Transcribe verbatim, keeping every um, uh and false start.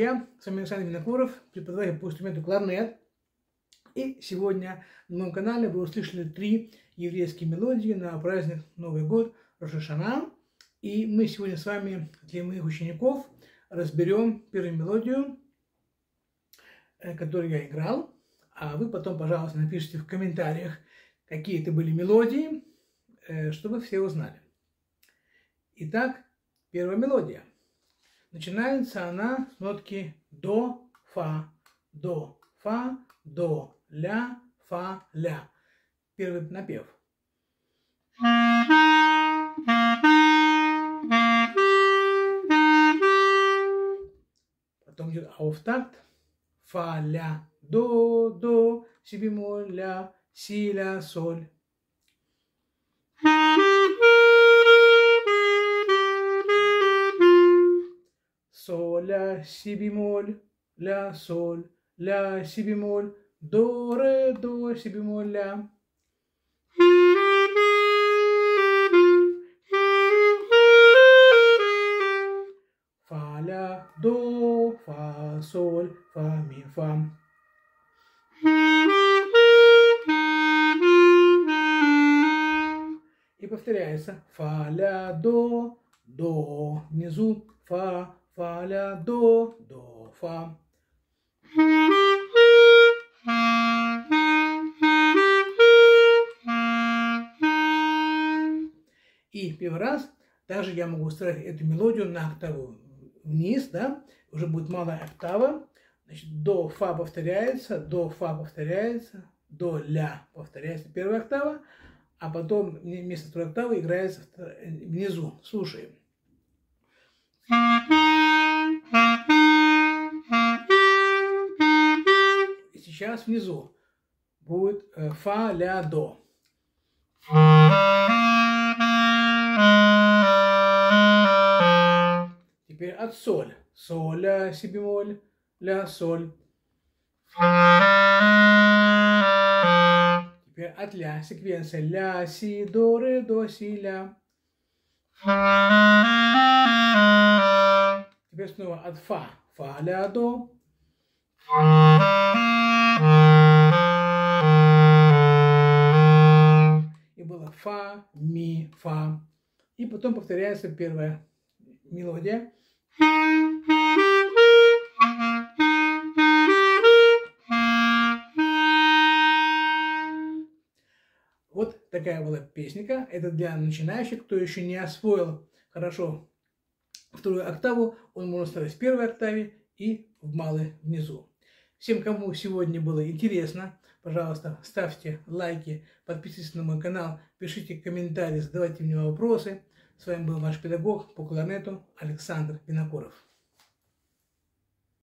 друзья, с вами Александр Винокуров, преподаватель по инструменту кларнет. И сегодня на моем канале вы услышали три еврейские мелодии на праздник Новый год Рош ха-Шана. И мы сегодня с вами для моих учеников разберем первую мелодию, которую я играл. А вы потом, пожалуйста, напишите в комментариях, какие это были мелодии, чтобы все узнали. Итак, первая мелодия. Начинается она с нотки до, фа, до, фа, до, ля, фа, ля. Первый напев. Потом идет ауфтакт. Фа, ля, до, до, си бемоль, ля, си, ля, соль. Соль, ля, си бемоль, ля, соль, ля, си бемоль, до, ре, до, си бемоль, ля. Фа, ля, до, фа, соль, фа, ми, фа. И повторяется. Фа, ля, до, до, внизу, фа, фа, ля, до, до, фа. И первый раз также я могу устроить эту мелодию на октаву вниз, да, уже будет малая октава. Значит, до, фа повторяется, до, фа повторяется, до, ля повторяется первая октава, а потом вместо второй октавы играется внизу. Слушаем. И сейчас внизу будет фа, ля, до. Теперь от соль. Соль, ля, си бемоль, ля, соль. Теперь от ля. Секвенция ля, си, до, ре, до, си, ля. Теперь снова от фа. Фа, ля, до. И было фа, ми, фа. И потом повторяется первая мелодия. Вот такая была песенка. Это для начинающих, кто еще не освоил хорошо вторую октаву. Он может ставить в первой октаве и в малой внизу. Всем, кому сегодня было интересно, пожалуйста, ставьте лайки, подписывайтесь на мой канал, пишите комментарии, задавайте мне вопросы. С вами был ваш педагог по кларнету Александр Винокуров.